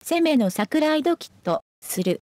攻めの桜井ドキッとする。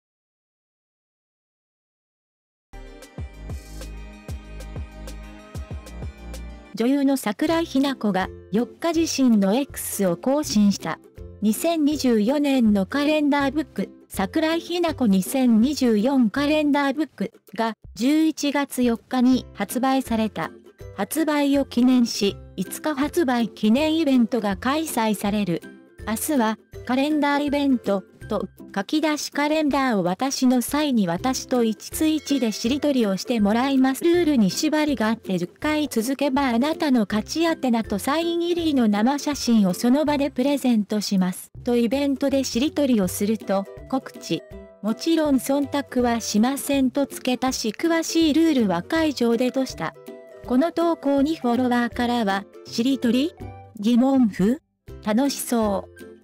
女優の桜井日奈子が4日自身の X を更新した。2024年のカレンダーブック、桜井日奈子2024カレンダーブックが11月4日に発売された。発売を記念し、5日発売記念イベントが開催される。明日はカレンダーイベントと書き出しカレンダーを私の際に私と1対1でしりとりをしてもらいます。ルールに縛りがあって10回続けばあなたの勝ち宛名とサイン入りの生写真をその場でプレゼントします。とイベントでしりとりをすると告知。もちろん忖度はしませんと付けたし詳しいルールは会場でとした。この投稿にフォロワーからは、しりとり？疑問符？楽しそう。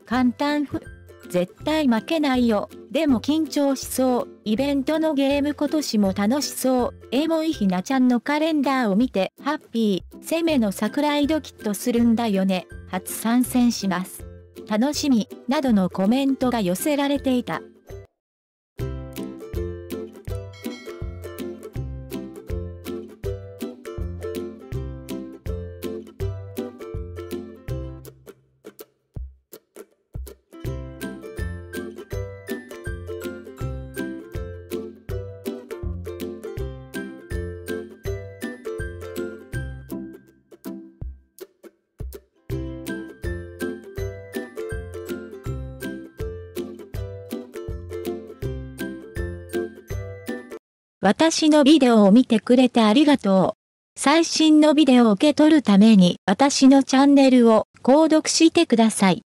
簡単符？絶対負けないよ。でも緊張しそう。イベントのゲーム今年も楽しそう。エモいひなちゃんのカレンダーを見てハッピー。攻めの桜井ドキッとするんだよね。初参戦します。楽しみ。などのコメントが寄せられていた。私のビデオを見てくれてありがとう。最新のビデオを受け取るために私のチャンネルを購読してください。